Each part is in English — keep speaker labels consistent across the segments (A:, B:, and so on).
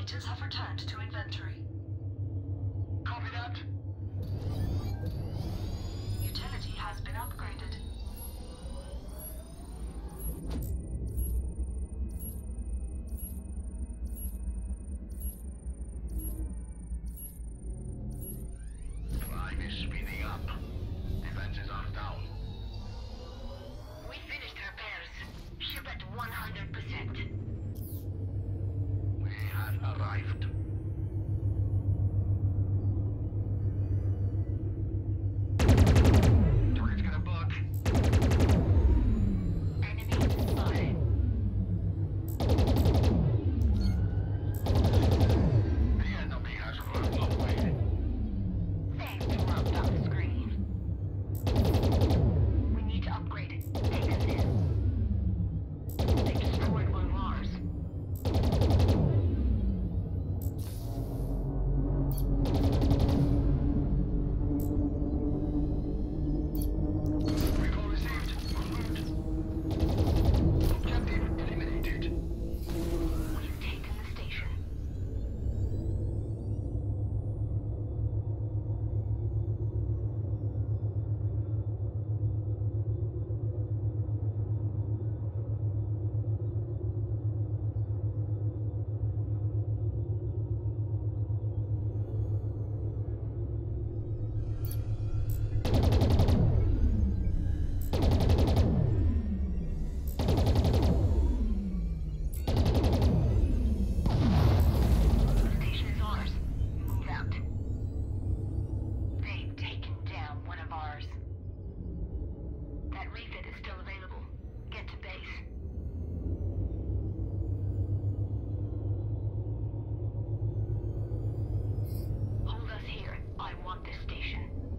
A: Fighters have returned to inventory.
B: Copy that.
A: Utility has been upgraded.
B: Prime is speeding up. Defenses are down.
C: We finished repairs. Ship at 100%.
B: We have arrived. Target's got a bug.
C: Enemy spotted.
B: The enemy has run away.
C: They've dropped off the screen. We need to upgrade it. Take us in. They destroyed one of ours.
B: Recall received. En route. Objective eliminated.
C: We've taken the station. The station is ours. Move out. They've taken down one of ours. That refit is still available. Get to base. Hold us here. I want this station.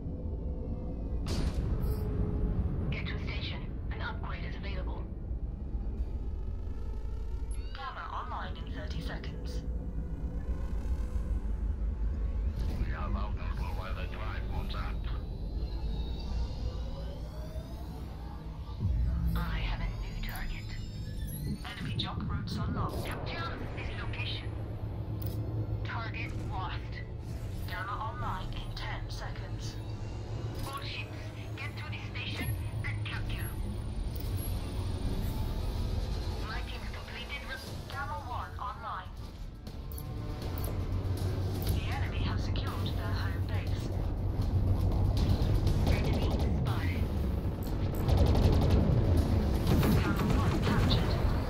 C: Get to a station. An upgrade is available.
A: Gamma online in 30 seconds.
B: We are vulnerable while the drive moves up.
C: I have a new target.
A: Enemy jump routes unlocked.
C: Capture this location. Target lost.
A: Gamma online in 10 seconds.
C: All ships, get to the station and capture. My team's completed.
A: Gamma 1 online. The enemy have secured their home base.
C: Enemy spotted.
A: Gamma 1 captured.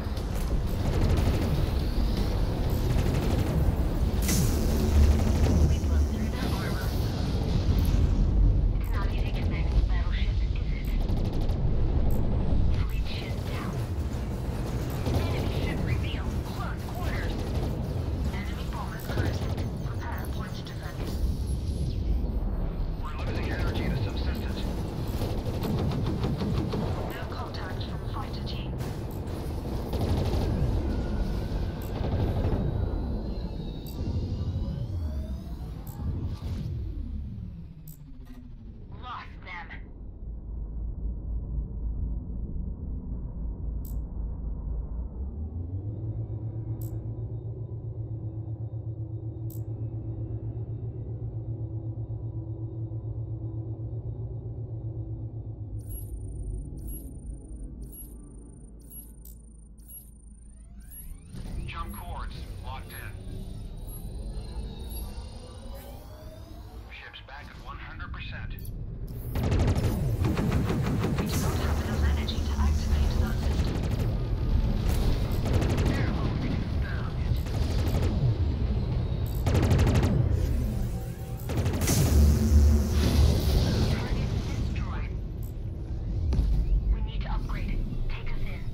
C: We broke through their armor. It's not easy to manage battleships, is it? Fleet ship down. Enemy ship revealed. Close quarters.
A: Enemy bombers closing. Prepare point defense.
B: We're losing energy to subsistence.
A: No contact from fighter team.
C: Lost them.
B: Jump cords locked in. Ship's back at 100%.
A: We do not have enough energy to activate that system.
C: They're holding exploded. Target destroyed. We need to upgrade it. Take us in.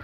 B: over.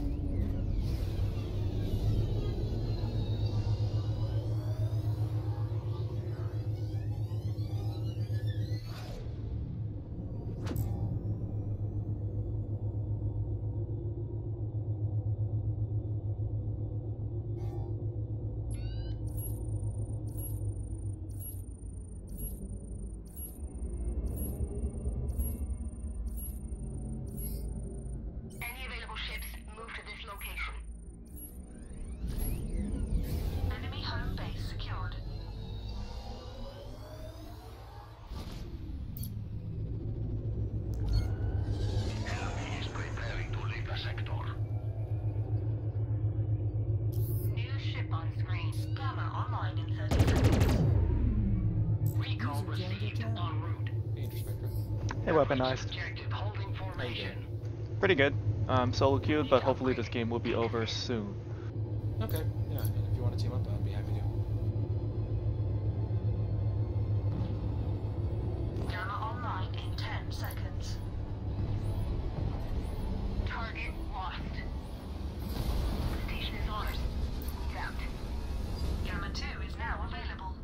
C: Any available ships, move to this location.
A: Enemy home base secured.
B: Enemy is preparing to leave the sector.
C: New ship on screen.
A: Gamma online in 30 seconds.
B: Recall received en route.
D: Hey, Introspector.
E: Hey, weaponized.
B: Objective holding
D: How you
B: formation.
D: doing?
E: Pretty good. Solo queued, but hopefully this game will be over soon.
D: Okay, yeah, and if you want to team up, I'd be happy to.
A: Gamma online in 10 seconds.
C: Target lost. Station is ours. Move out.
A: Gamma 2 is now available.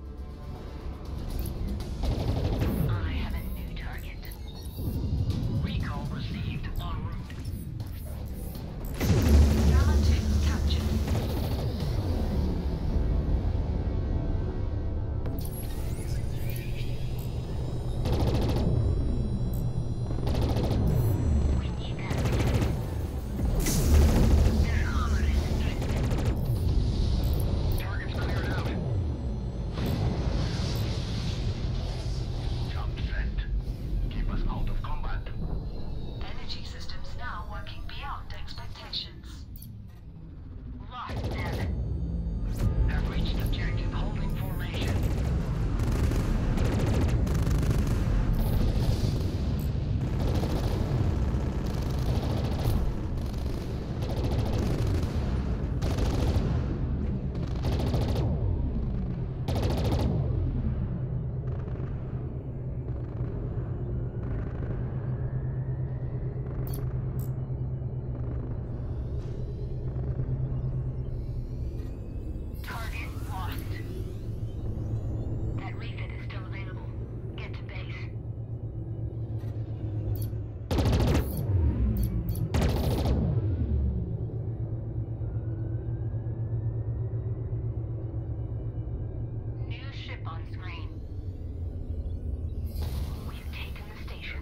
C: I have a new target.
B: Recall received en route.
A: Gamma 2 captured.
C: We need that. Their armor is strengthened.
B: Targets cleared out. Jump set. Keep us out of combat.
A: Energy systems now working beyond expectations.
C: Lost them.
B: Have reached objective holding formation.
C: Target lost. That refit is still available. Get to base. New ship on screen. We've taken the station.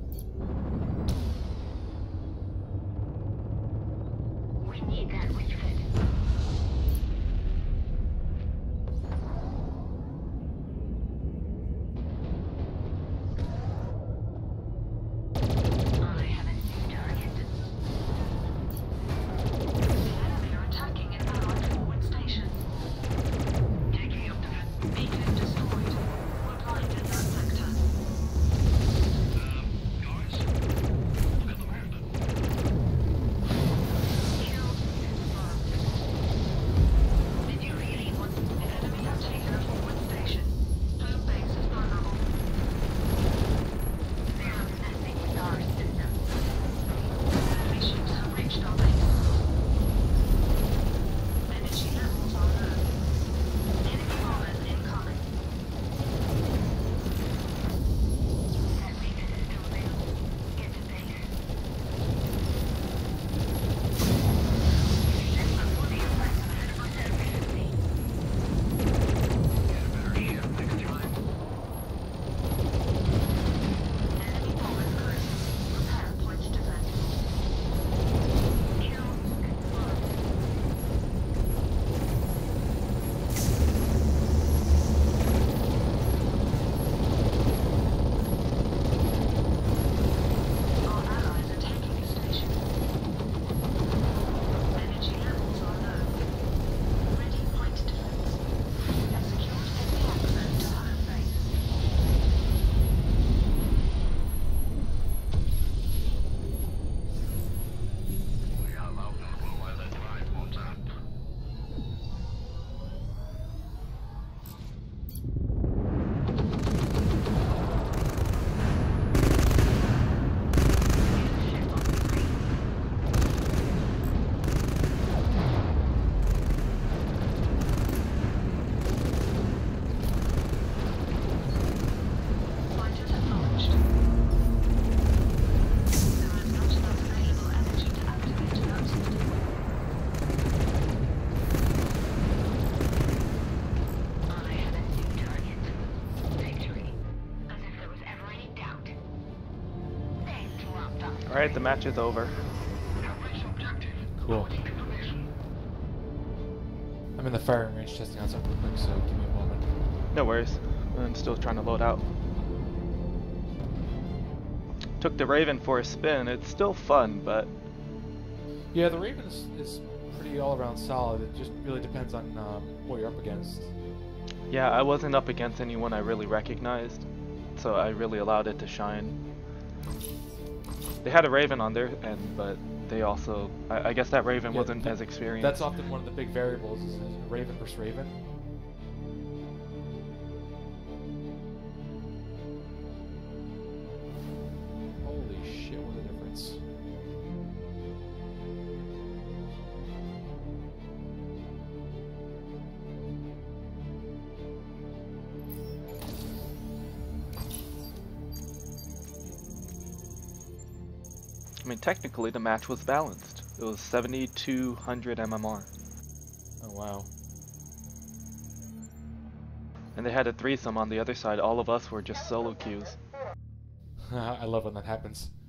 C: We need that refit. I have a new target.
A: The enemy are attacking an allied forward station.
B: Taking up defense.
A: Beacon destroyed. We're blind in that sector.
B: Guys. Look at the map.
C: Kill confirmed.
E: Alright, the match is over.
B: Have reached objective.
D: Cool.
B: Awaiting information.
D: I'm in the firing range testing out something real quick, so give me a moment.
E: No worries. I'm still trying to load out. Took the Raven for a spin. It's still fun, but
D: Yeah, the Raven is pretty all around solid. It just really depends on what you're up against.
E: yeah, I wasn't up against anyone I really recognized, so I really allowed it to shine. They had a Raven on their end, but they also, I guess that Raven
D: Yeah,
E: wasn't as experienced.
D: That's often one of the big variables is Raven versus Raven. Holy shit, what a difference.
E: I mean, technically the match was balanced. It was 7,200 MMR.
D: Oh wow.
E: And they had a threesome on the other side. All of us were just solo queues.
D: I love when that happens.